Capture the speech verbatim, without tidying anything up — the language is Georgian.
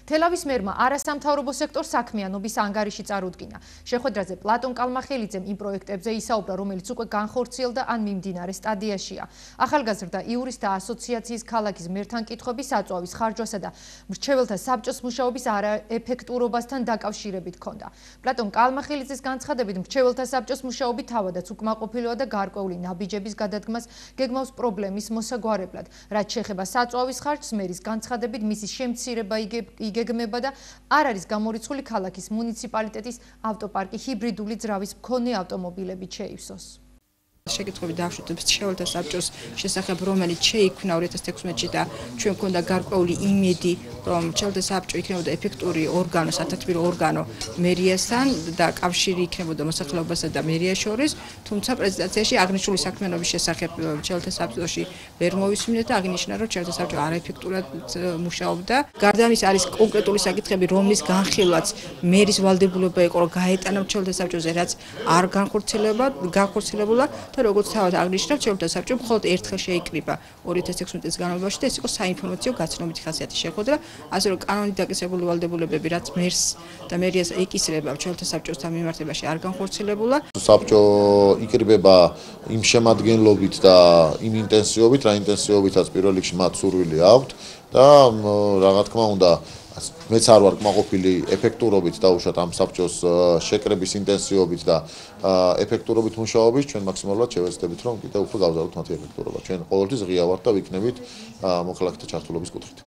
თელავის მერმა არასამთავრობო სექტორს საქმიანობის ანგარიში წარუდგინა. შეხვედრაზე პლატონ კალმახელიძემ იმ პროექტებზე ისაუბრა, რომელიც უკვე განხორციელდა ან მიმდინარე სტადიაშია. ახალგაზრდა იურისტთა ასოციაციის ქალაქის მერთან კითხვების აწვავის ხარჯვასა და მრჩეველთა საბჭოს მუშაობის არაეფექტურობასთან დაკავშირებით ჰქონდა. პლატონ კალმახელიძის განცხადებით, მრჩეველთა საბჭოს მუშაობით თავადაც უკმაყოფილოა და გარკვეული ნაბიჯების გადადგმას გეგმავს პრობლემის მოსაგვარებლად. რაც შეეხება საწვავის ხარჯს, მერის განცხადებით მისი შემცირება იგეგმება და არ არის გამორიცხული ქალაქის მუნიციპალიტეტის ავტოპარკი ჰიბრიდული ძრავის მქონე ავტომობილებით შეივსოს. შეკითხვები დავშვით მრჩეველთა საბჭოს შესახებ, რომელიც შეიქმნა ორი ათას თექვსმეტში და ჩვენ მქონდა გარკვეული იმედი, რომ მრჩეველთა საბჭო იქნებოდა ეფექტური ორგანო, სათათბირო ორგანო მერიასთან და კავშირი იქნებოდა მოსახლეობასა და მერიას შორის, თუმცა პრეზენტაციაში აღნიშნული საქმიანობის შესახებ მრჩეველთა საბჭოში ვერ მოვისმინეთ და აღნიშნა, რომ მრჩეველთა საბჭო არაეფექტურად მუშაობდა. გარდა ამისა არის კონკრეტული საკითხები, რომლის განხილვაც მერის ვალდებულება იყო, რომ გაეტანა მრჩეველთა საბჭოზე, რაც არ განხორციელებულა და როგორც თავად აღნიშნა, მრჩეველთა საბჭომ მხოლოდ ერთხელ შეიკრიბა ორი ათას თექვსმეტი წლის განმავლობაში და ეს იყო საინფორმაციო გაცნობითი ხასიათის შეხვედრა, ასე რომ კანონით დაკისრებული ვალდებულებები, რაც მერს და მერიას ეკისრება, მრჩეველთა საბჭოსთან მიმართებაში არ განხორციელებულა. საბჭო ikრიბება იმ შემადგენლობით და იმ ინტენსივობით, რა ინტენსივობითაც პირველ რიგში მათ სურვილი აქვთ და რა თქმა უნდა მეც არ ვარ კმაყოფილი ეფექტურობით დაუშვათ ამ საბჭოს შეკრების ინტენსივობით და ეფექტურობით მუშაობის, ჩვენ მაქსიმალურად შევეცდებით, რომ კიდევ უფრო გავზარდოთ მათი ეფექტურობა. ჩვენ ყოველთვის ღია ვართ და ვიქნებით მოქალაქეთა ჩართულობის კუთხით.